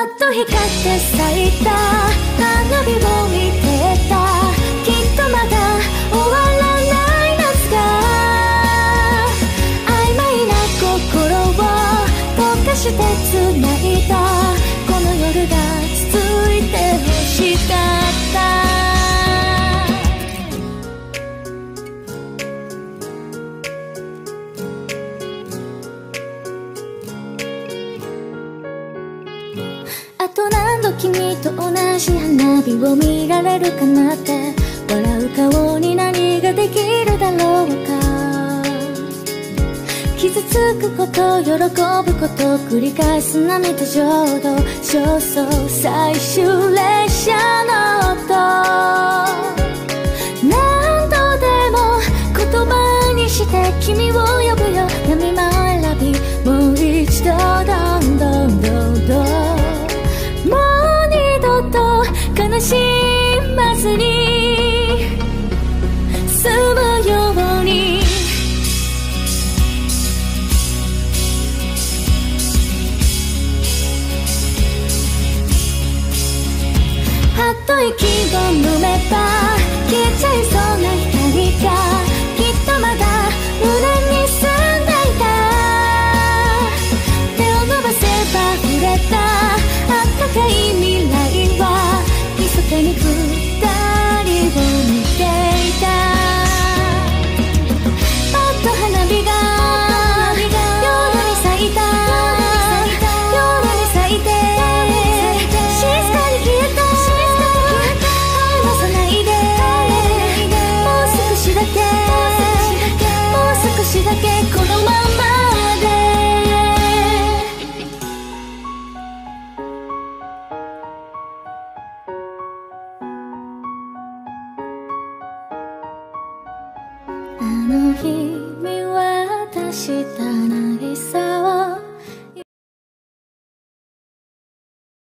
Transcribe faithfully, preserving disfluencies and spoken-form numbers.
と光って咲いた花火を見てた。きっとまだ終わらない夏が曖昧な心を溶かして繋いだ。この夜が続いて欲しかった。あと何度君と同じ花火を見られるかなって。笑う顔に何ができるだろうか。傷つくこと喜ぶこと繰り返す涙浄土。焦燥最終列車の音。何度でも言葉にして君を呼ぶよ。闇まらびもう一度どんどんどんどん。もう二度と悲しまずに済むように。はっと息を飲めば消えちゃいそうな光がきっとまだ胸に住んでいた。手を伸ばせば触れた高い未来は密かに二人を見ていた。パッと花火が夜に咲いた。夜に咲いて静かに消えた。離さないでもう少しだけもう少しだけこのままあの日見渡した